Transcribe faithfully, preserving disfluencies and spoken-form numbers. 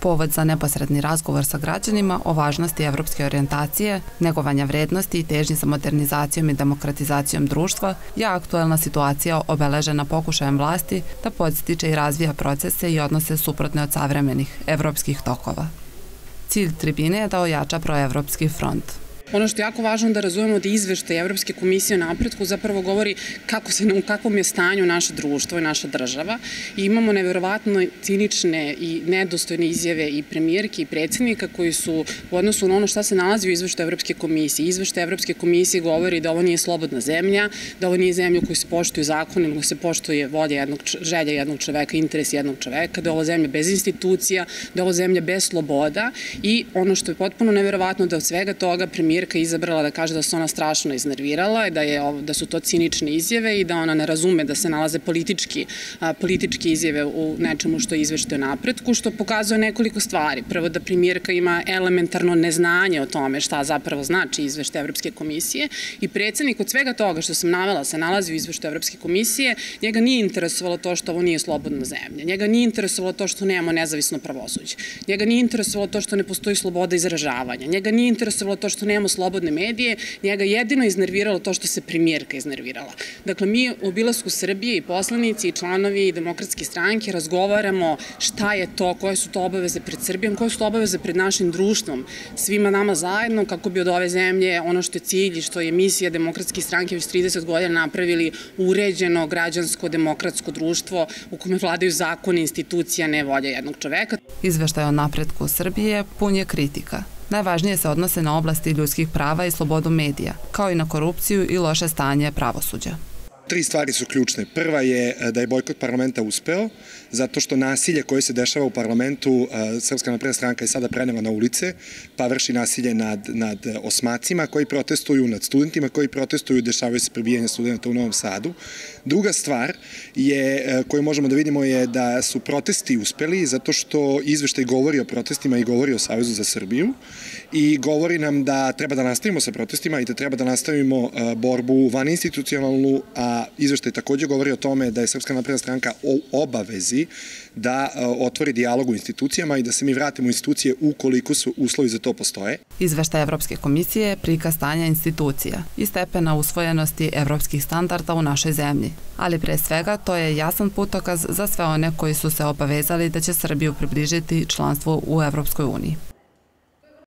Povod za neposredni razgovor sa građanima o važnosti evropske orijentacije, negovanja vrednosti i težnji za modernizacijom i demokratizacijom društva je aktuelna situacija obeležena pokušajem vlasti da podstiče i razvija procese i odnose suprotne od savremenih evropskih tokova. Cilj tribine je da ojača proevropski front. Ono što je jako važno da razumemo da izveštaj Evropske komisije o napretku zapravo govori kako se, u kakvom je stanju naše društvo i naša država. I imamo neverovatno cinične i nedostojne izjave i premijerke i predsjednika koji su u odnosu na ono šta se nalazi u izveštaju Evropske komisije. Izveštaj Evropske komisije govori da ovo nije slobodna zemlja, da ovo nije zemlja u kojoj se poštuju zakoni, nego se poštuje volja jednog, želja jednog čoveka, interes jednog čoveka, da je ovo zemlja bez institucija, da je ovo zemlja bez sloboda i ono što je potpuno neverovatno da od svega toga premijer je izabrala da kaže da se ona strašno iznervirala i da, je, da su to cinične izjave i da ona ne razume da se nalaze politički, politički izjave u nečemu što je izveštaj o napretku, što pokazuje nekoliko stvari. Prvo da premijerka ima elementarno neznanje o tome šta zapravo znači izveštaj Evropske komisije i predsjednik od svega toga što sam navela se nalazi u izveštaju Evropske komisije, njega nije interesovalo to što ovo nije slobodna zemlja, njega nije interesovalo to što nemamo nezavisno pravosuđe, njega nije interesovalo to što ne postoji sloboda izražavanja, njega nije interesovalo to što nemamo slobodne medije, njega jedino iznerviralo to što se premijerka iznervirala. Dakle, mi u obilasku Srbije i poslanici i članovi Demokratske stranke razgovaramo šta je to, koje su to obaveze pred Srbijom, koje su to obaveze pred našim društvom, svima nama zajedno, kako bi od ove zemlje ono što je cilj i što je misija Demokratske stranke već trideset godina napravili uređeno, građansko, demokratsko društvo u kome vladaju zakoni, institucija, ne volja jednog čoveka. Izveštaj o napretku Srbije pun je kritika. Najvažnije se odnose na oblasti ljudskih prava i slobodu medija, kao i na korupciju i loše stanje pravosuđa. Tri stvari su ključne. Prva je da je bojkot parlamenta uspeo, zato što nasilje koje se dešava u parlamentu, Srpska napredna stranka je sada prenela na ulice, pa vrši nasilje nad, nad osmacima koji protestuju, nad studentima koji protestuju, dešavaju se prebijanje studenta u Novom Sadu. Druga stvar je, koju možemo da vidimo je da su protesti uspeli, zato što izveštaj govori o protestima i govori o Savezu za Srbiju i govori nam da treba da nastavimo sa protestima i da treba da nastavimo borbu vaninstitucionalnu, a izveštaj također govori o tome da je Srpska napredna stranka o obavezi da otvori dijalog u institucijama i da se mi vratimo u institucije ukoliko su uslovi za to postoje. Izveštaj Evropske komisije je prikaz stanja institucija i stepena usvojenosti evropskih standarda u našoj zemlji. Ali pre svega to je jasan putokaz za sve one koji su se obavezali da će Srbiju približiti članstvu u Evropskoj uniji.